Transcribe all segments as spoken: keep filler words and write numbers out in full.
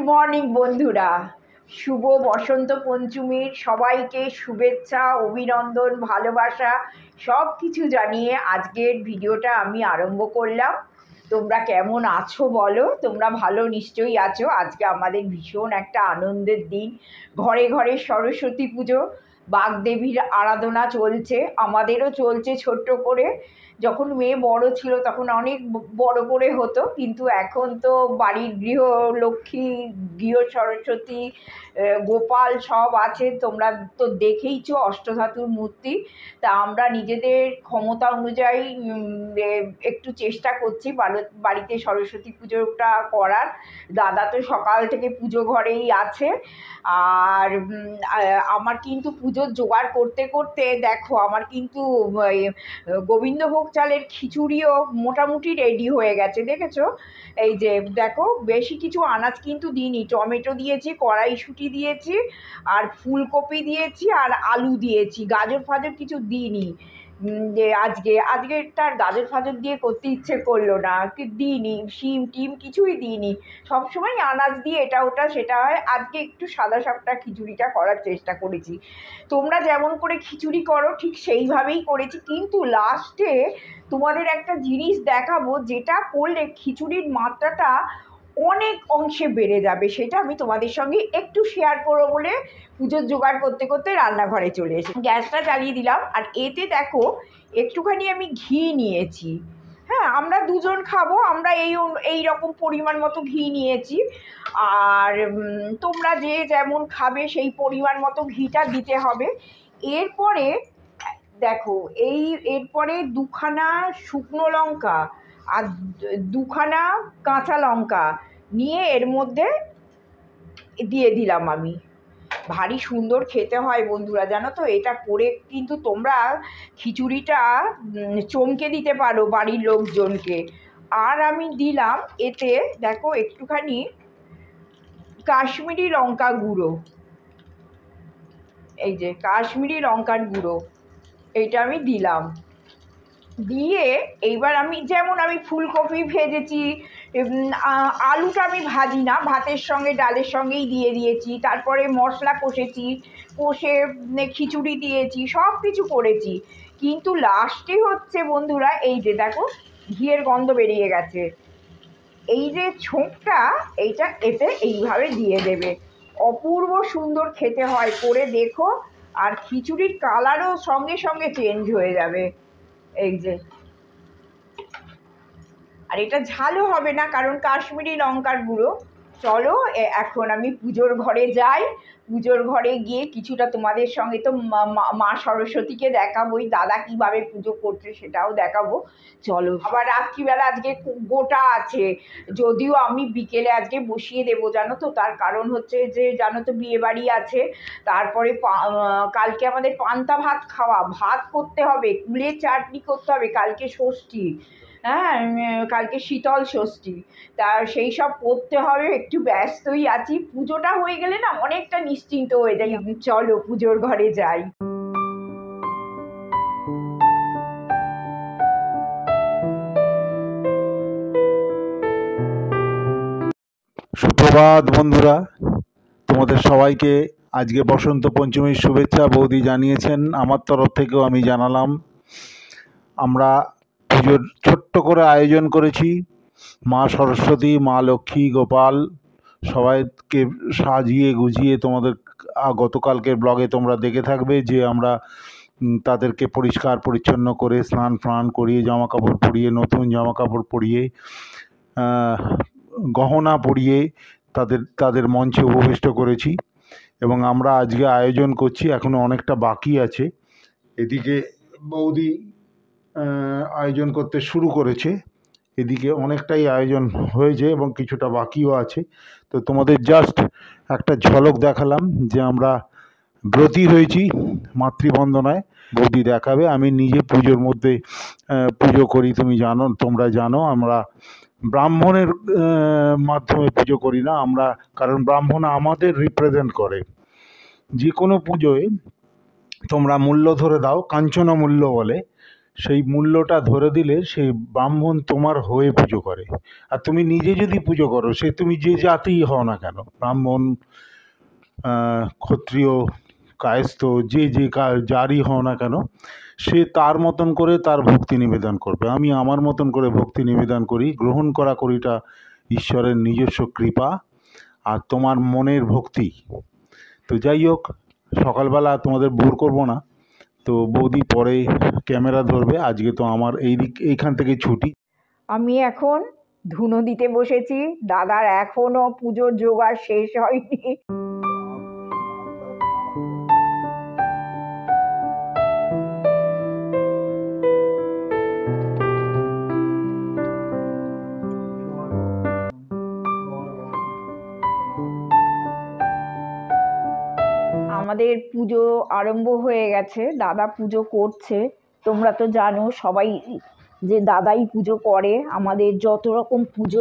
Morning বন্ধুরা, শুভ বসন্ত পঞ্চমীর সবাইকে শুভেচ্ছা, অভিনন্দন, ভালোবাসা সব কিছু জানিয়ে আজকের ভিডিওটা আমি আরম্ভ করলাম। তোমরা কেমন আছো বলো? তোমরা ভালো নিশ্চয়ই আছো। আজকে আমাদের ভীষণ একটা আনন্দের দিন। ঘরে ঘরে সরস্বতী পুজো, বাগদেবীর আরাধনা চলছে, আমাদেরও চলছে ছোট্ট করে। যখন মেয়ে বড় ছিল তখন অনেক বড় করে হতো, কিন্তু এখন তো বাড়ির গৃহলক্ষ্মী, গৃহ সরস্বতী, গোপাল সব আছে। তোমরা তো দেখেইছো অষ্টধাতুর মূর্তি। তা আমরা নিজেদের ক্ষমতা অনুযায়ী একটু চেষ্টা করছি বাড়িতে সরস্বতী পুজোটা করার। দাদা তো সকাল থেকে পুজো ঘরেই আছে। আর আমার কিন্তু পুজোর জোগাড় করতে করতে দেখো আমার কিন্তু গোবিন্দভোগ চালের খিচুড়িও মোটামুটি রেডি হয়ে গেছে, দেখেছো? এই যে দেখো, বেশি কিছু আনাজ কিন্তু দিইনি। টমেটো দিয়েছি, কড়াইশুঁটি দিয়েছি, আর ফুলকপি দিয়েছি, আর আলু দিয়েছি। গাজর ফাজর কিছু দিইনি। যে আজকে আজকে তার গাজর ফাজর দিয়ে করতে ইচ্ছে করলো না, কি দিইনি। শিম টিম কিছুই দিইনি, সবসময় আনাজ দিয়ে এটা ওটা সেটা হয়। আজকে একটু সাদা সাপটা খিচুড়িটা করার চেষ্টা করেছি। তোমরা যেমন করে খিচুড়ি করো ঠিক সেইভাবেই করেছি, কিন্তু লাস্টে তোমাদের একটা জিনিস দেখাবো যেটা করলে খিচুড়ির মাত্রাটা অনেক অংশে বেড়ে যাবে। সেটা আমি তোমাদের সঙ্গে একটু শেয়ার করবো বলে পুজোর জোগাড় করতে করতে রান্নাঘরে চলে এসে গ্যাসটা জ্বালিয়ে দিলাম। আর এতে দেখো একটুখানি আমি ঘি নিয়েছি। হ্যাঁ, আমরা দুজন খাবো, আমরা এই এই রকম পরিমাণ মতো ঘি নিয়েছি। আর তোমরা যে যেমন খাবে সেই পরিমাণ মতো ঘিটা দিতে হবে। এরপরে দেখো, এই এরপরে দুখানা শুকনো লঙ্কা আর দুখানা কাঁচা লঙ্কা নিয়ে এর মধ্যে দিয়ে দিলাম আমি। ভারী সুন্দর খেতে হয় বন্ধুরা, জানো তো? এটা করে কিন্তু তোমরা খিচুড়িটা চমকে দিতে পারো বাড়ির লোকজনকে। আর আমি দিলাম এতে দেখো একটুখানি কাশ্মীরি লঙ্কা গুঁড়ো। এই যে কাশ্মীরি লঙ্কার গুঁড়ো, এইটা আমি দিলাম। দিয়ে এইবার আমি যেমন আমি ফুলকপি ভেজেছি, আলুটা আমি ভাজি না, ভাতের সঙ্গে ডালের সঙ্গেই দিয়ে দিয়েছি। তারপরে মশলা কষেছি, কষে খিচুড়ি দিয়েছি, সব কিছু করেছি। কিন্তু লাস্টে হচ্ছে বন্ধুরা, এই যে দেখো ঘিয়ের গন্ধ বেরিয়ে গেছে। এই যে ছোঁকটা, এইটা এতে এইভাবে দিয়ে দেবে। অপূর্ব সুন্দর খেতে হয়, করে দেখো। আর খিচুড়ির কালারও সঙ্গে সঙ্গে চেঞ্জ হয়ে যাবে। এই যে, আর এটা ঝালও হবে না কারণ কাশ্মীরি লঙ্কার গুঁড়ো। চলো এখন আমি পুজোর ঘরে যাই। পুজোর ঘরে গিয়ে কিছুটা তোমাদের সঙ্গে তো মা সরস্বতীকে দেখাবোই, দাদা কিভাবে পুজো করছে সেটাও দেখাবো। চলো, আবার রাত্রিবেলা আজকে গোটা আছে, যদিও আমি বিকেলে আজকে বসিয়ে দেবো, জানো তো? তার কারণ হচ্ছে যে জানো তো বিয়ে বাড়ি আছে, তারপরে কালকে আমাদের পান্তা ভাত খাওয়া, ভাত করতে হবে, কুলের চাটনি করতে হবে, কালকে ষষ্ঠী। হ্যাঁ, কালকে শীতল ষষ্ঠী, তা সেই সব করতে হবে, একটু ব্যস্তই আছি। পুজোটা হয়ে গেলে না অনেকটা নিশ্চিন্ত হয়ে যাই। চলো পুজোর ঘরে যাই। সুপ্রভাত বন্ধুরা, তোমাদের সবাইকে আজকে বসন্ত পঞ্চমীর শুভেচ্ছা বৌদি জানিয়েছেন, আমার তরফ থেকেও আমি জানালাম। আমরা পুজোর ছোট্ট করে আয়োজন করেছি। মা সরস্বতী, মা লক্ষ্মী, গোপাল সবাইকে সাজিয়ে গুজিয়ে, তোমাদের গতকালকের ব্লগে তোমরা দেখে থাকবে যে আমরা তাদেরকে পরিষ্কার পরিচ্ছন্ন করে স্নান ফান করিয়ে, জামা কাপড় পরিয়ে, নতুন জামা কাপড় পরিয়ে, গহনা পরিয়ে তাদের তাদের মঞ্চে উপবিষ্ট করেছি। এবং আমরা আজকে আয়োজন করছি, এখনও অনেকটা বাকি আছে। এদিকে বৌদি আয়োজন করতে শুরু করেছে, এদিকে অনেকটাই আয়োজন হয়েছে এবং কিছুটা বাকিও আছে। তো তোমাদের জাস্ট একটা ঝলক দেখালাম যে আমরা ব্রতী হয়েছি মাতৃবন্দনায়। বৌদি দেখাবে। আমি নিজে পুজোর মধ্যে পুজো করি, তুমি জানো, তোমরা জানো। আমরা ব্রাহ্মণের মাধ্যমে পুজো করি না আমরা, কারণ ব্রাহ্মণ আমাদের রিপ্রেজেন্ট করে। যে কোনো পুজোয় তোমরা মূল্য ধরে দাও, কাঞ্চন মূল্য বলে, সেই মূল্যটা ধরে দিলে সেই ব্রাহ্মণ তোমার হয়ে পুজো করে। আর তুমি নিজে যদি পুজো করো, সে তুমি যে জাতিই হও না কেন, ব্রাহ্মণ, ক্ষত্রিয়, কায়স্থ, যে যে যারই হও না কেন, সে তার মতন করে তার ভক্তি নিবেদন করবে। আমি আমার মতন করে ভক্তি নিবেদন করি। গ্রহণ করা করিটা ঈশ্বরের নিজস্ব কৃপা আর তোমার মনের ভক্তি। তো যাই হোক, সকালবেলা তোমাদের বোর করবো না। তো বৌদি পরে ক্যামেরা ধরবে। আজকে তো আমার এই দিক এইখান থেকে ছুটি। আমি এখন ধুনো দিতে বসেছি। দাদার এখনো পুজোর জোগাড় শেষ হয়নি। আমাদের পুজো আরম্ভ হয়ে গেছে, দাদা পুজো করছে। তোমরা তো জানো সবাই যে দাদাই পুজো করে আমাদের যত রকম পুজো।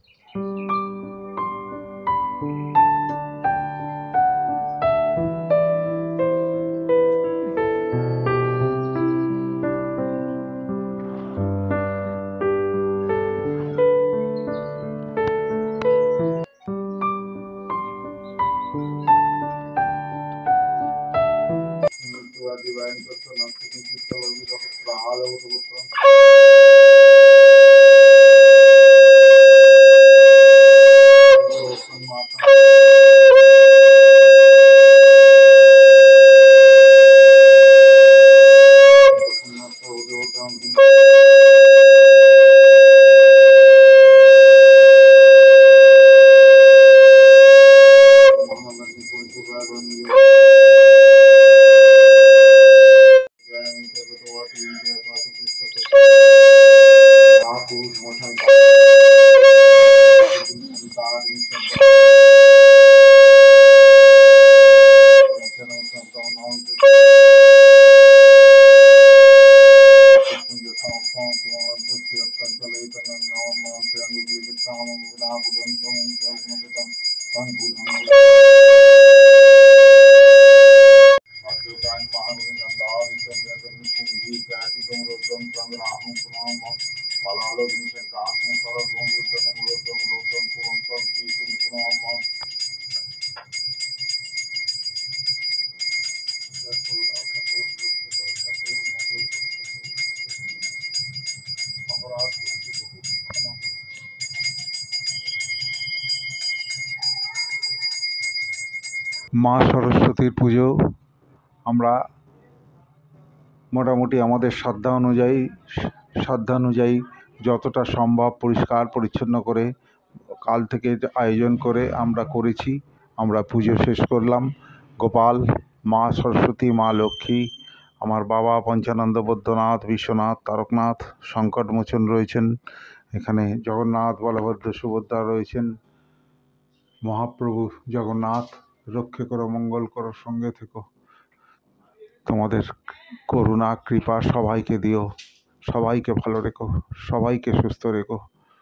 মা সরস্বতীর পুজো আমরা মোটামুটি আমাদের শ্রদ্ধা অনুযায়ী শ্রদ্ধা অনুযায়ী যতটা সম্ভব পরিষ্কার পরিচ্ছন্ন করে কাল থেকে আয়োজন করে আমরা করেছি। আমরা পুজো শেষ করলাম। গোপাল, মা সরস্বতী, মা লক্ষ্মী, আমার বাবা পঞ্চানন্দ বৈদ্যনাথ, বিশ্বনাথ, তারকনাথ, সংকটমোচন রয়েছেন এখানে, জগন্নাথ, বলভদ্র, সুভদ্রা রয়েছেন, মহাপ্রভু জগন্নাথ। রক্ষে করো, মঙ্গল করো, সঙ্গে থেকো। তোমাদের করুণা কৃপা সবাইকে দিও, সবাইকে ভালো রেখো, সবাইকে সুস্থ রেখো।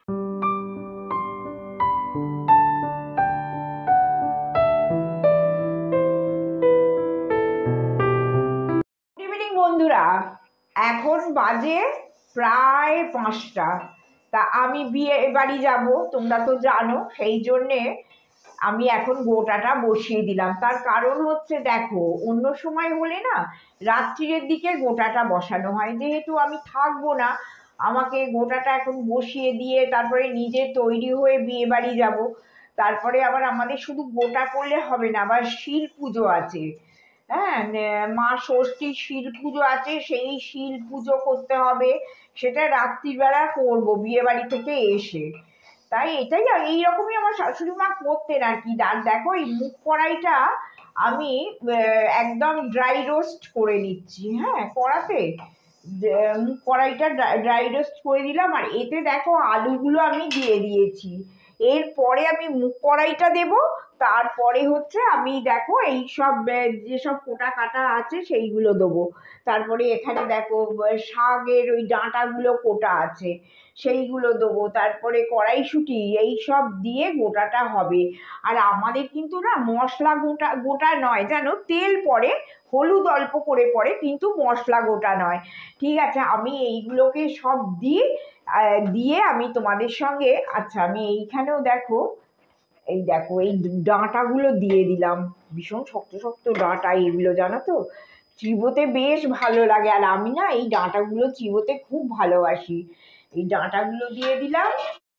গুড ইভিনিং বন্ধুরা, এখন বাজে প্রায় পাঁচটা। তা আমি বিয়ে বাড়ি যাব, তোমরা তো জানো, সেই জন্যে আমি এখন গোটাটা বসিয়ে দিলাম। তার কারণ হচ্ছে, দেখো, অন্য সময় হলে না রাত্রিরের দিকে গোটাটা বসানো হয়, যেহেতু আমি থাকবো না, আমাকে গোটাটা এখন বসিয়ে দিয়ে তারপরে নিজে তৈরি হয়ে বিয়ে বাড়ি যাব। তারপরে আবার আমাদের শুধু গোটা করলে হবে না, আবার শিল পুজো আছে। হ্যাঁ, মা ষষ্ঠীর শিল পুজো আছে, সেই শিল পুজো করতে হবে। সেটা রাত্রিবেলা করবো বিয়ে বাড়ি থেকে এসে। তাই এটাই এইরকমই আমার শাশুড়ি মা করতেন আর কি। আর দেখো, এই মুখ কড়াইটা আমি একদম ড্রাই রোস্ট করে নিচ্ছি। হ্যাঁ, কড়াতে মুখ কড়াইটা ড্রাই রোস্ট করে দিলাম। আর এতে দেখো আলুগুলো আমি দিয়ে দিয়েছি। এরপরে আমি মুখ কড়াইটা দেব, তারপরে হচ্ছে আমি দেখো এই সব যেসব কোটা কাটা আছে সেইগুলো দেবো। তারপরে এখানে দেখো শাকের ওই ডাঁটাগুলো কোটা আছে, সেইগুলো দেবো। তারপরে কড়াইশুঁটি এই সব দিয়ে গোটাটা হবে। আর আমাদের কিন্তু না মশলা গোটা গোটা নয় জানো, তেল পড়ে, হলুদ অল্প করে পড়ে, কিন্তু মশলা গোটা নয়। ঠিক আছে, আমি এইগুলোকে সব দিই, দিয়ে আমি তোমাদের সঙ্গে, আচ্ছা আমি এইখানেও দেখো, এই দেখো এই ডাঁটাগুলো দিয়ে দিলাম। ভীষণ শক্ত শক্ত ডাঁটা এগুলো, জানো তো, চিবোতে বেশ ভালো লাগে। আর আমি না এই ডাঁটাগুলো চিবোতে খুব ভালোবাসি। এই ডাঁটাগুলো দিয়ে দিলাম।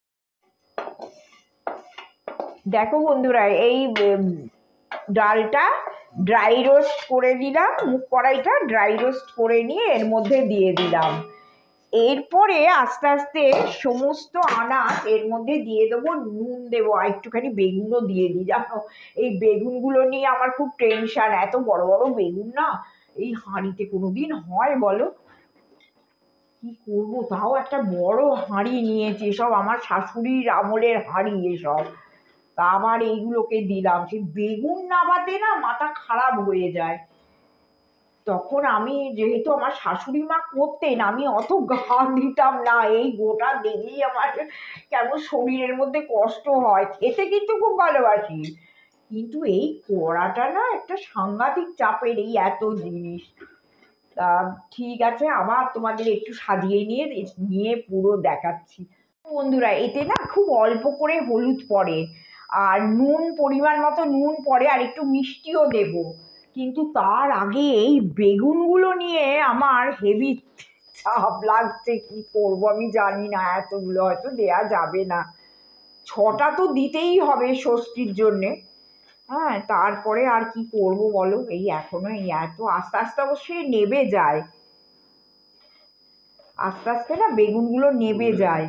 দেখো বন্ধুরা, এই ডালটা ড্রাই রোস্ট করে দিলাম, মুগ কড়াইটা ড্রাই রোস্ট করে নিয়ে এর মধ্যে দিয়ে দিলাম। এরপরে আস্তে আস্তে সমস্ত আনাজ এর মধ্যে দিয়ে দেবো, নুন দেবো, আর একটুখানি বেগুনও দিয়ে দিই। জানো, এই বেগুনগুলো নিয়ে আমার খুব টেনশন, এত বড় বড় বেগুন না এই হাঁড়িতে কোনোদিন হয় বলো? কি করবো, তাও একটা বড় হাঁড়ি নিয়েছি, সব আমার শাশুড়ির আমলের হাঁড়ি এসব, তা আবার এইগুলোকে দিলাম। সেই বেগুন নাবাতে না মাথা খারাপ হয়ে যায়। তখন আমি, যেহেতু আমার শাশুড়ি মা করতেন, আমি অত গান দিতাম না, এই গোটা দেখলেই আমার কেমন শরীরের মধ্যে কষ্ট হয়। খেতে কিন্তু খুব ভালোবাসি, কিন্তু এই করাটা না একটা সাংঘাতিক চাপের, এই এত জিনিস। তা ঠিক আছে, আবার তোমাদের একটু সাজিয়ে নিয়ে নিয়ে পুরো দেখাচ্ছি। বন্ধুরা, এতে না খুব অল্প করে হলুদ পড়ে, আর নুন পরিমাণ মতো নুন পড়ে, আর একটু মিষ্টিও দেব। কিন্তু তার আগে এই বেগুনগুলো নিয়ে আমার হেভি চাপ লাগছে, কি করব আমি জানি না, এতগুলো হয়তো দেয়া যাবে না। ছটা তো দিতেই হবে ষষ্ঠীর জন্যে। হ্যাঁ, তারপরে আর কি করব বলো, এই এখনো এই এত আস্তে আস্তে অবশ্যই নেবে যায়, আস্তে আস্তে না বেগুনগুলো নেবে যায়।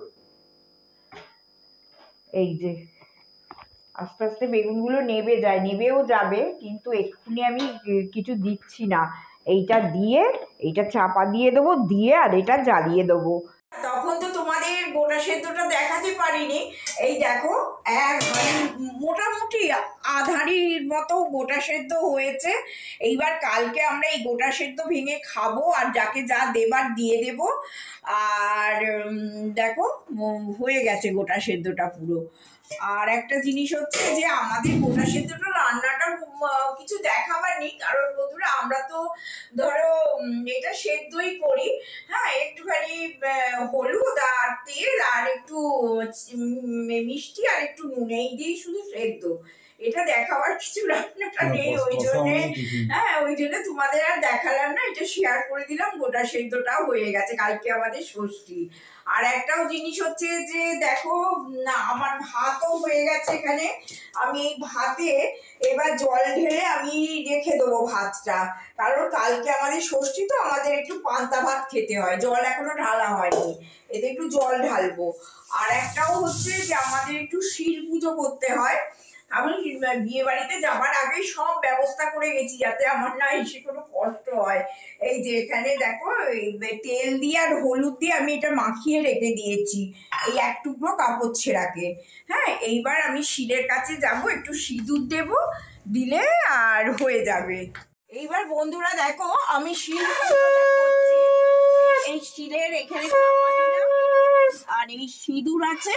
এই যে আস্তে আস্তে বেগুনগুলো নেবে যায়, নেবেও যাবে, কিন্তু এক্ষুনি আমি কিছু দিচ্ছি না। এইটা দিয়ে, এইটা চাপা দিয়ে দেবো, দিয়ে আর এটা জ্বালিয়ে দেবো। তখন তো তোমাদের গোটা সেদ্ধটা দেখাতে পারিনি। এই দেখো এক মোটামুটি আধারির মতো গোটা সেদ্ধ হয়েছে। এইবার কালকে আমরা এই গোটা সেদ্ধ ভেঙে খাবো, আর যাকে যা দেবার দিয়ে দেব। আর দেখো হয়ে গেছে গোটা সেদ্ধটা পুরো। আর একটা জিনিস হচ্ছে যে আমাদের গোটা সেদ্ধটা রান্নাটা কিছু দেখাবার নেই, কারণ বন্ধুরা আমরা তো ধরো এটা সেদ্ধই করি। হ্যাঁ, একটুখানি হলুদ আর তেল আর একটু মিষ্টি আর একটু নুন, এই দিয়েই শুধু সেদ্ধ। এটা দেখাবার কিছু রান্নাটা নেই, ওই জন্যে হ্যাঁ ওই জন্য তোমাদের আর দেখালাম না, এটা শেয়ার করে দিলাম। গোটা সেদ্ধটাও হয়ে গেছে, কালকে আমাদের ষষ্ঠী। আর একটাও জিনিস হচ্ছে যে দেখো না, আমার ভাতও হয়ে গেছে এখানে। আমি এই ভাতে এবার জল ঢেলে আমি রেখে দেবো ভাতটা, কারণ কালকে আমাদের ষষ্ঠী তো, আমাদের একটু পান্তা ভাত খেতে হয়, জল এখনো ঢালা হয়নি, এতে একটু জল ঢালবো। আর একটাও হচ্ছে যে আমাদের একটু শিল পুজো করতে হয়। আমি বিয়ে বাড়িতে যাবার আগে সব ব্যবস্থা করে গেছি, যাতে আমার না এসে কোনো কষ্ট হয়। এই যে এখানে দেখো তেল দিয়ে আর হলুদ দিয়ে আমি এটা মাখিয়ে রেখে দিয়েছি, এই এক টুকরো কাপড় ছেঁড়াকে। হ্যাঁ, এইবার আমি শিলের কাছে যাব, একটু সিঁদুর দেব, দিলে আর হয়ে যাবে। এইবার বন্ধুরা দেখো আমি শিল করছি, এই শিলের এখানে চাপা দিলাম, আর এই সিঁদুর আছে।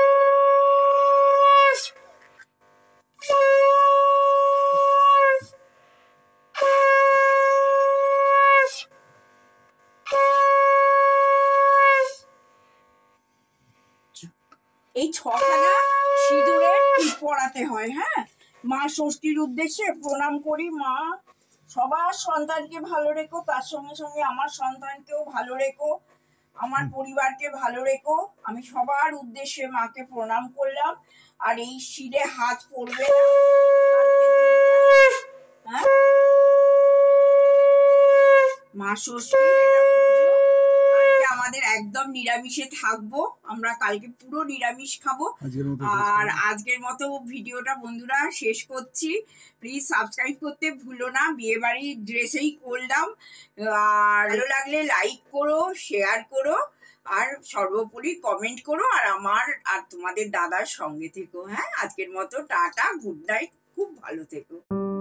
এই ছখানা সিঁদুরে টিপ পরাতে হয়। হ্যাঁ, মা ষষ্ঠীর উদ্দেশ্যে প্রণাম করি, মা সবার সন্তানকে ভালো রেখো, তার সঙ্গে সঙ্গে আমার সন্তানকেও ভালো রেখো, আমার পরিবারকে ভালো রেখো। আমি সবার উদ্দেশ্যে মাকে প্রণাম করলাম। আর এই শিলে হাত পড়বে না, হ্যাঁ, মা ষষ্ঠী আমাদের একদম নিরামিষে থাকবো, আমরা কালকে পুরো নিরামিষ খাবো। আর আজকের মতো ভিডিওটা বন্ধুরা শেষ করছি, প্লিজ সাবস্ক্রাইব করতে ভুলো না, বিয়ে বাড়ির ড্রেসেই করলাম। আর ভালো লাগলে লাইক করো, শেয়ার করো, আর সর্বোপরি কমেন্ট করো, আর আমার আর তোমাদের দাদার সঙ্গে থেকো। হ্যাঁ, আজকের মতো টাটা, গুড নাইট, খুব ভালো থেকো।